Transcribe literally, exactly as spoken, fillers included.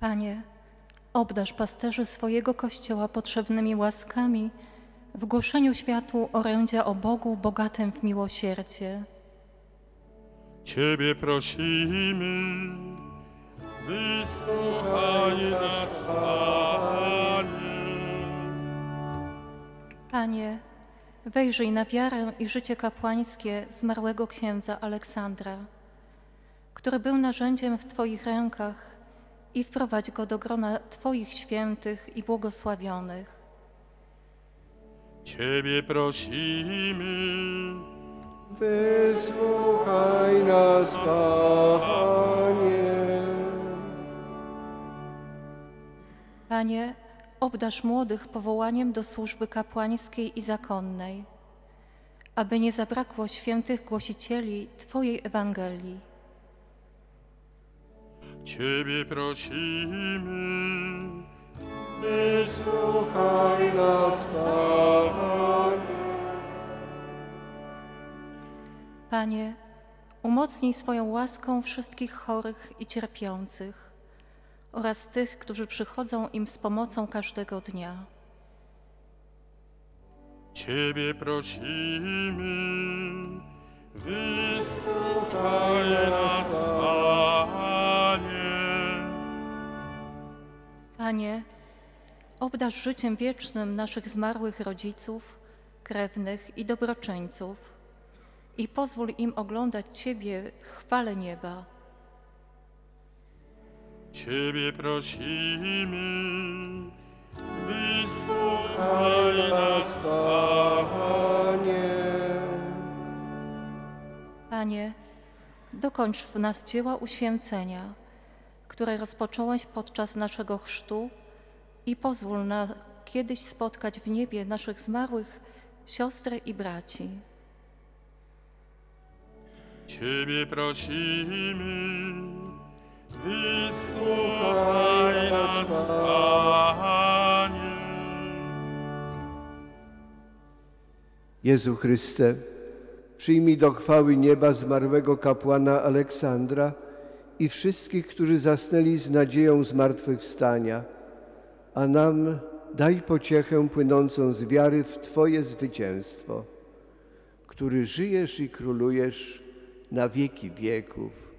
Panie, obdarz pasterzy swojego Kościoła potrzebnymi łaskami w głoszeniu światu orędzia o Bogu bogatym w miłosierdzie. Ciebie prosimy, wysłuchaj nas, Panie. Panie, wejrzyj na wiarę i życie kapłańskie zmarłego księdza Aleksandra, który był narzędziem w Twoich rękach, i wprowadź go do grona Twoich świętych i błogosławionych. Ciebie prosimy, wysłuchaj nas, Panie. Panie, obdarz młodych powołaniem do służby kapłańskiej i zakonnej, aby nie zabrakło świętych głosicieli Twojej Ewangelii. Ciebie prosimy, wysłuchaj nas, Panie. Panie, umocnij swoją łaską wszystkich chorych i cierpiących oraz tych, którzy przychodzą im z pomocą każdego dnia. Ciebie prosimy, wysłuchaj nas, Panie. Panie, obdarz życiem wiecznym naszych zmarłych rodziców, krewnych i dobroczyńców i pozwól im oglądać Ciebie w chwale nieba. Ciebie prosimy, wysłuchaj nas, Panie. Panie, dokończ w nas dzieła uświęcenia, które rozpocząłeś podczas naszego chrztu i pozwól na kiedyś spotkać w niebie naszych zmarłych siostry i braci. Ciebie prosimy, wysłuchaj nas, Panie. Jezu Chryste, przyjmij do chwały nieba zmarłego kapłana Aleksandra i wszystkich, którzy zasnęli z nadzieją zmartwychwstania, a nam daj pociechę płynącą z wiary w Twoje zwycięstwo, który żyjesz i królujesz na wieki wieków.